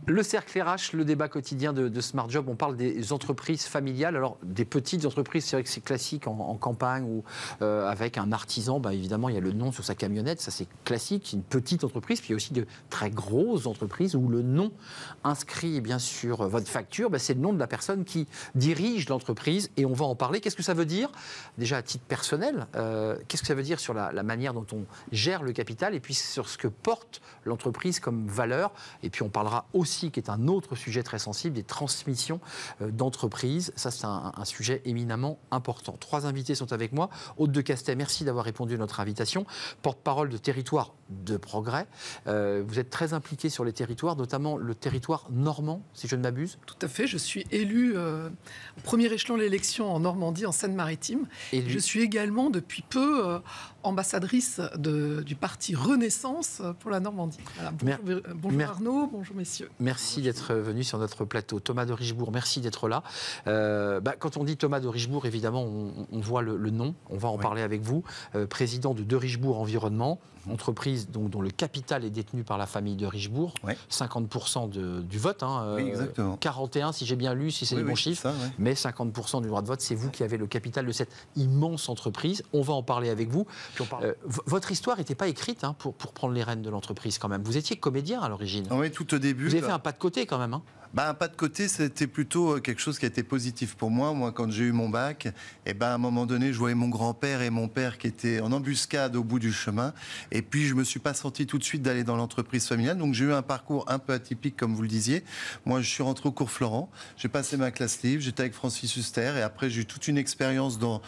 Le cercle RH, le débat quotidien de Smart Job, on parle des entreprises familiales. Alors, des petites entreprises, c'est vrai que c'est classique en campagne ou avec un artisan, évidemment, il y a le nom sur sa camionnette, ça c'est classique, une petite entreprise. Puis il y a aussi de très grosses entreprises où le nom inscrit sur votre facture, c'est le nom de la personne qui dirige l'entreprise et on va en parler. Qu'est-ce que ça veut dire? Déjà à titre personnel, qu'est-ce que ça veut dire sur la manière dont on gère le capital et puis sur ce que porte l'entreprise comme valeur. Et puis on parlera aussi, qui est un autre sujet très sensible, des transmissions d'entreprises. Ça, c'est un sujet éminemment important. 3 invités sont avec moi. Aude de Castet, merci d'avoir répondu à notre invitation. Porte-parole de Territoire de Progrès. Vous êtes très impliqué sur les territoires, notamment le territoire normand, si je ne m'abuse. Tout à fait. Je suis élue au premier échelon de l'élection en Normandie, en Seine-Maritime. Je suis également, depuis peu, ambassadrice du parti Renaissance pour la Normandie. Voilà. Bonjour Arnaud, bonjour messieurs. Merci d'être venu sur notre plateau. Thomas de Richebourg, merci d'être là. Quand on dit Thomas de Richebourg, évidemment, on voit le nom. On va en parler avec vous. Président de Richebourg Environnement, entreprise dont le capital est détenu par la famille de Richebourg. 50% du vote. Oui, exactement. 41, si j'ai bien lu, si c'est les bons chiffres. Mais 50% du droit de vote, c'est vous qui avez le capital de cette immense entreprise. On va en parler avec vous. Votre histoire n'était pas écrite pour prendre les rênes de l'entreprise quand même. Vous étiez comédien à l'origine. Oui, tout au début. Vous avez fait un pas de côté quand même. Un pas de côté, c'était plutôt quelque chose qui a été positif pour moi. Moi, quand j'ai eu mon bac, à un moment donné, je voyais mon grand-père et mon père qui étaient en embuscade au bout du chemin. Et puis, je me suis pas senti tout de suite d'aller dans l'entreprise familiale. Donc, j'ai eu un parcours un peu atypique, comme vous le disiez. Moi, je suis rentré au cours Florent. J'ai passé ma classe livre. J'étais avec Francis Huster. Et après, j'ai eu toute une expérience dans...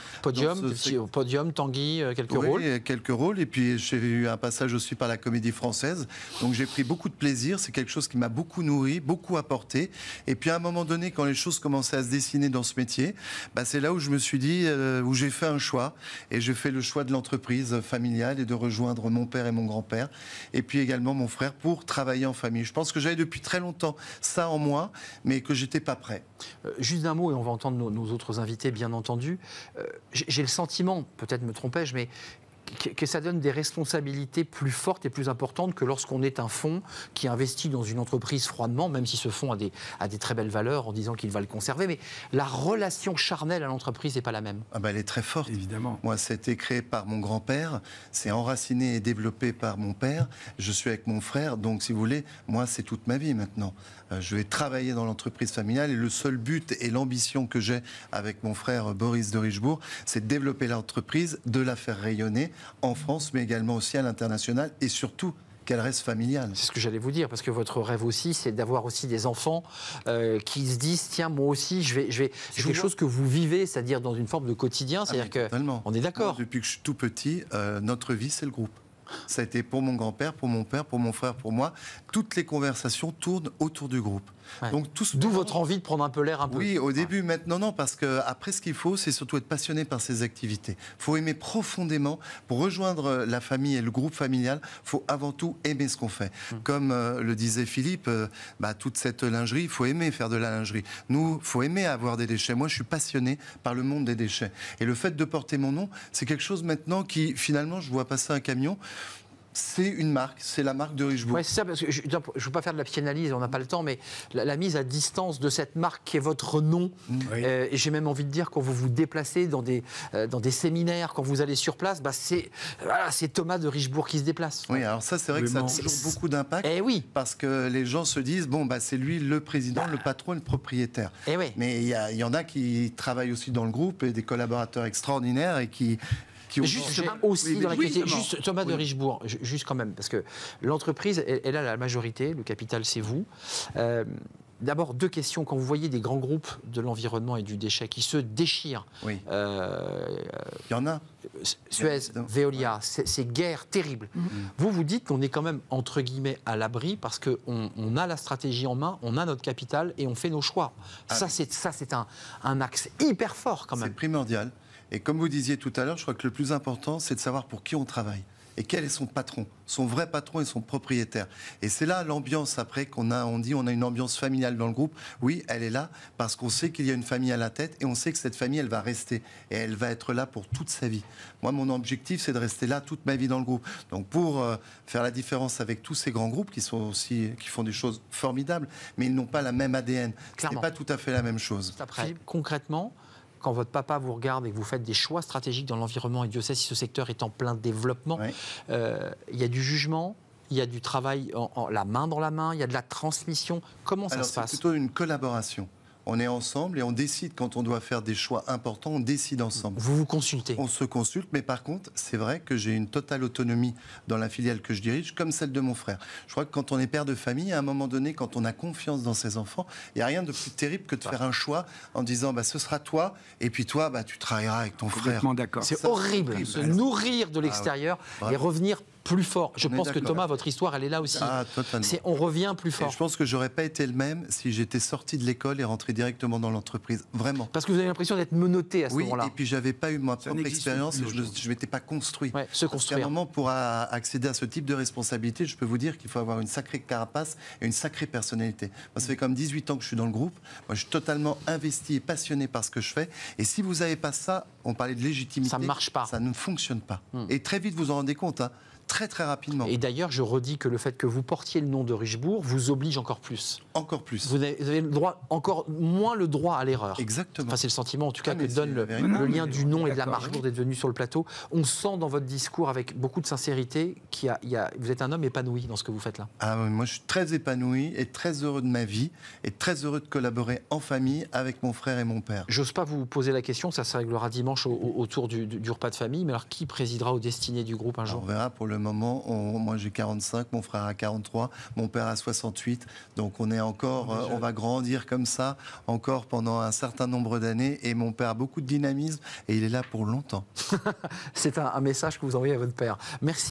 Podium, Tanguy, quelques rôles. Oui, quelques rôles. Et puis, j'ai eu un passage aussi par la Comédie Française. Donc, j'ai pris beaucoup de plaisir. C'est quelque chose qui m'a beaucoup nourri, beaucoup apporté. Et puis à un moment donné, quand les choses commençaient à se dessiner dans ce métier, c'est là où je me suis dit, où j'ai fait un choix. Et j'ai fait le choix de l'entreprise familiale et de rejoindre mon père et mon grand-père. Et puis également mon frère pour travailler en famille. Je pense que j'avais depuis très longtemps ça en moi, mais que j'étais pas prêt. Juste un mot, et on va entendre nos autres invités, bien entendu. J'ai le sentiment, peut-être me trompais-je, mais que ça donne des responsabilités plus fortes et plus importantes que lorsqu'on est un fonds qui investit dans une entreprise froidement, même si ce fonds a des très belles valeurs en disant qu'il va le conserver. Mais la relation charnelle à l'entreprise n'est pas la même. Elle est très forte. Évidemment. Moi, ça a été créé par mon grand-père, c'est enraciné et développé par mon père. Je suis avec mon frère, donc si vous voulez, moi, c'est toute ma vie maintenant. Je vais travailler dans l'entreprise familiale et le seul but et l'ambition que j'ai avec mon frère Boris de Richebourg, c'est de développer l'entreprise, de la faire rayonner en France, mais également aussi à l'international et surtout qu'elle reste familiale. C'est ce que j'allais vous dire, parce que votre rêve aussi, c'est d'avoir aussi des enfants qui se disent, tiens, moi aussi, je vais. C'est quelque chose que vous vivez, c'est-à-dire dans une forme de quotidien, c'est-à-dire que on est d'accord. Moi, depuis que je suis tout petit, notre vie, c'est le groupe. Ça a été pour mon grand-père, pour mon père, pour mon frère, pour moi. Toutes les conversations tournent autour du groupe. Ouais. Donc, d'où votre envie de prendre un peu l'air un peu. Oui, au début, maintenant non, parce que après, ce qu'il faut, c'est surtout être passionné par ces activités. Il faut aimer profondément. Pour rejoindre la famille et le groupe familial, il faut avant tout aimer ce qu'on fait. Comme le disait Philippe, toute cette lingerie, il faut aimer faire de la lingerie. Nous, il faut aimer avoir des déchets. Moi, je suis passionné par le monde des déchets. Et le fait de porter mon nom, c'est quelque chose maintenant qui, finalement, je vois passer un camion. C'est une marque, c'est la marque de Richebourg. Oui, c'est ça, parce que je ne veux pas faire de la psychanalyse, on n'a pas le temps, mais la mise à distance de cette marque qui est votre nom, et j'ai même envie de dire, quand vous vous déplacez dans des séminaires, quand vous allez sur place, c'est Thomas de Richebourg qui se déplace. Oui, alors ça, c'est vrai que ça a toujours beaucoup d'impact, parce que les gens se disent, c'est lui le président, le patron, le propriétaire. Mais il y en a qui travaillent aussi dans le groupe, et des collaborateurs extraordinaires, et qui juste Thomas de Richebourg, juste quand même, parce que l'entreprise, elle a la majorité, le capital c'est vous. D'abord, 2 questions. Quand vous voyez des grands groupes de l'environnement et du déchet qui se déchirent, il y en a. Suez, Veolia, ces guerres terribles. Vous vous dites qu'on est quand même, entre guillemets, à l'abri parce qu'on a la stratégie en main, on a notre capital et on fait nos choix. Ça, c'est un axe hyper fort quand même. C'est primordial. Et comme vous disiez tout à l'heure, je crois que le plus important, c'est de savoir pour qui on travaille. et quel est son patron, son vrai patron et son propriétaire. Et c'est là l'ambiance après on dit on a une ambiance familiale dans le groupe. Oui, elle est là parce qu'on sait qu'il y a une famille à la tête et on sait que cette famille, elle va rester et elle va être là pour toute sa vie. Moi, mon objectif, c'est de rester là toute ma vie dans le groupe. Donc pour faire la différence avec tous ces grands groupes qui font des choses formidables, mais ils n'ont pas la même ADN. Ce n'est pas tout à fait la même chose. Après, concrètement, quand votre papa vous regarde et que vous faites des choix stratégiques dans l'environnement, et Dieu sait si ce secteur est en plein développement, il y a du jugement, il y a du travail la main dans la main, il y a de la transmission. Comment ça se passe ? C'est plutôt une collaboration. On est ensemble et on décide quand on doit faire des choix importants, on décide ensemble. Vous vous consultez ? On se consulte, mais par contre, c'est vrai que j'ai une totale autonomie dans la filiale que je dirige, comme celle de mon frère. Je crois que quand on est père de famille, à un moment donné, quand on a confiance dans ses enfants, il n'y a rien de plus terrible que de faire un choix en disant ce sera toi, et puis toi, tu travailleras avec ton frère. D'accord. C'est horrible, se nourrir de l'extérieur et revenir plus fort. Je pense que Thomas, votre histoire, elle est là aussi. Totalement. On revient plus fort. Et je pense que j'aurais pas été le même si j'étais sorti de l'école et rentré directement dans l'entreprise. Vraiment. Parce que vous avez l'impression d'être menotté à ce moment-là. Oui, et puis j'avais pas eu ma propre expérience et je m'étais pas construit. Se construire. À un moment, pour accéder à ce type de responsabilité, je peux vous dire qu'il faut avoir une sacrée carapace et une sacrée personnalité. Moi, ça fait comme 18 ans que je suis dans le groupe. Moi, je suis totalement investi et passionné par ce que je fais. Et si vous n'avez pas ça, on parlait de légitimité. Ça ne marche pas. Ça ne fonctionne pas. Et très vite, vous en rendez compte. Très très rapidement. Et d'ailleurs, je redis que le fait que vous portiez le nom de Richebourg vous oblige encore plus. Encore plus. Vous avez le droit, encore moins le droit à l'erreur. Exactement. Enfin, c'est le sentiment, en tout cas, que donne le lien du nom et de la marque d'être venu sur le plateau. On sent dans votre discours, avec beaucoup de sincérité, vous êtes un homme épanoui dans ce que vous faites là. Moi, je suis très épanoui et très heureux de ma vie et très heureux de collaborer en famille avec mon frère et mon père. J'ose pas vous poser la question, ça se réglera dimanche autour du repas de famille, mais alors qui présidera aux destinées du groupe un jour ? On verra. Pour le moment, moi j'ai 45, mon frère a 43, mon père a 68, donc on est encore, on va grandir comme ça encore pendant un certain nombre d'années, et mon père a beaucoup de dynamisme et il est là pour longtemps. C'est un message que vous envoyez à votre père. Merci.